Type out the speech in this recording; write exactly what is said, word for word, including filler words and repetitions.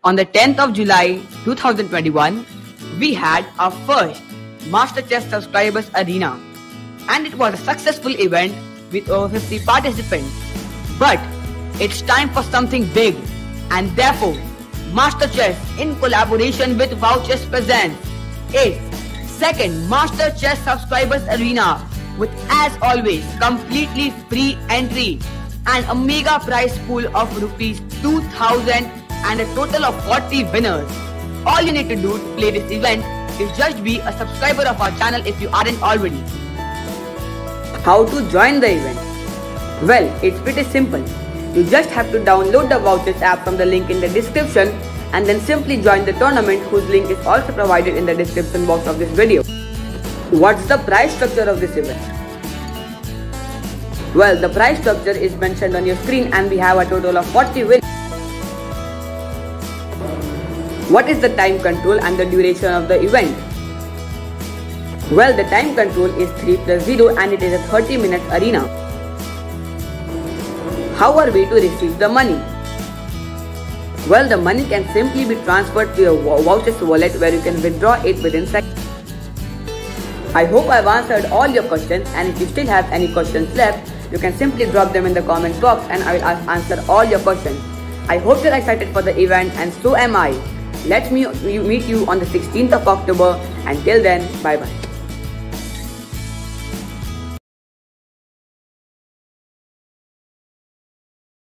On the tenth of July two thousand twenty-one, we had our first Master Chess Subscribers Arena, and it was a successful event with over fifty participants. But it's time for something big, and therefore Master Chess, in collaboration with Vouchers, presents its second Master Chess Subscribers Arena with, as always, completely free entry and a mega prize pool of rupees two thousand and a total of forty winners. All you need to do to play this event is just be a subscriber of our channel if you aren't already. How to join the event? Well, it's pretty simple. You just have to download the Vouchers app from the link in the description and then simply join the tournament, whose link is also provided in the description box of this video. What's the prize structure of this event? Well, the prize structure is mentioned on your screen, and we have a total of forty winners. What is the time control and the duration of the event? Well, the time control is three plus zero and it is a thirty minute arena. How are we to receive the money? Well, the money can simply be transferred to your Vouchers wallet, where you can withdraw it within seconds. I hope I've answered all your questions, and if you still have any questions left, you can simply drop them in the comment box and I will answer all your questions. I hope you're excited for the event, and so am I. Let me meet you on the sixteenth of October. Until then, bye bye.